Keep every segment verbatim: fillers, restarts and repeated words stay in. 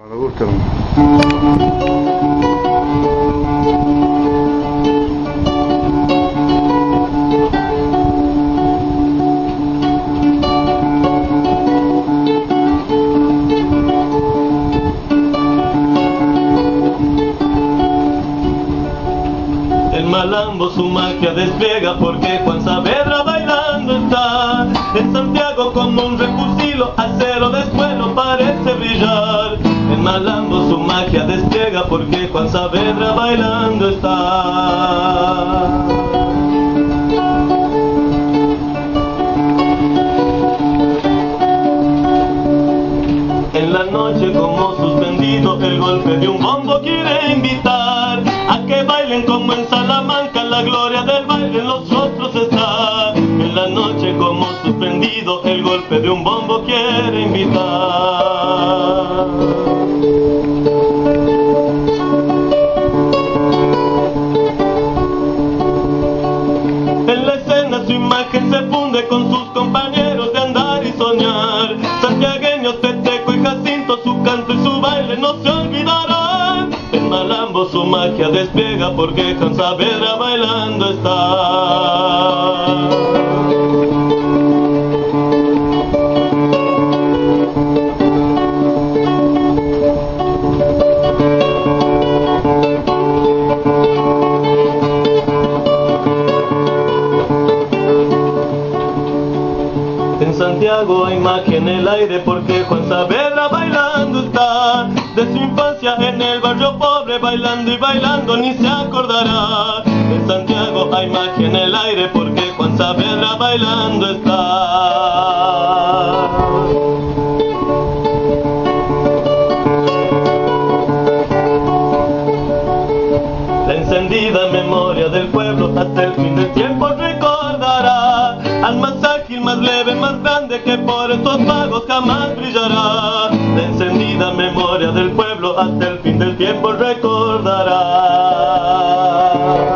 Cuando gusten. El malambo su magia despliega porque Juan Saavedra bailando está. En Santiago como un repulsilo, acero de suelo parece brillar. El malambo su magia despliega porque Juan Saavedra bailando está. En la noche como suspendido el golpe de un bombo quiere invitar a que bailen como en Salamanca, la gloria del baile en los rostros está. En la noche como suspendido el golpe de un bombo quiere invitar. En la escena su imagen se funde con sus compañeros de andar y soñar. Santiagueños, Teteco y Jacinto, su canto y su baile no se olvidarán. El malambo su magia despliega porque Juan Saavedra bailando está. En Santiago hay magia en el aire porque Juan Saavedra bailando está. De su infancia en el barrio pobre bailando y bailando ni se acordará. En Santiago hay magia en el aire porque Juan Saavedra bailando está. La encendida memoria del pueblo hasta el fin del tiempo recordará al más ágil, más leve, más grande que por estos vagos jamás brillará. La encendida memoria del pueblo hasta el fin del tiempo recordará.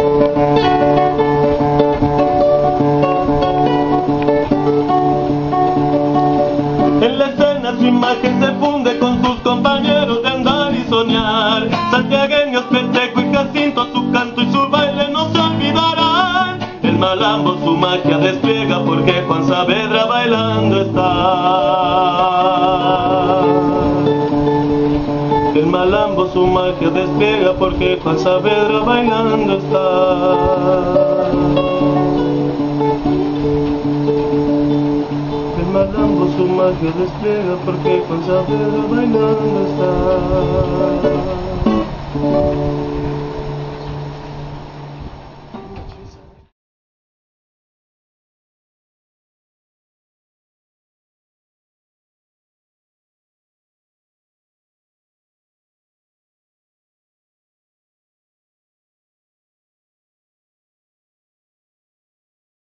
En la escena su imagen se funde con sus compañeros de andar y soñar. Santiagueños, Teteco y Jacinto, su canto y su baile no se olvidarán. El malambo su magia despliega porque Juan Saavedra bailando está. El malambo su magia despliega porque Juan Saavedra bailando está. El malambo su magia despliega porque Juan Saavedra bailando está.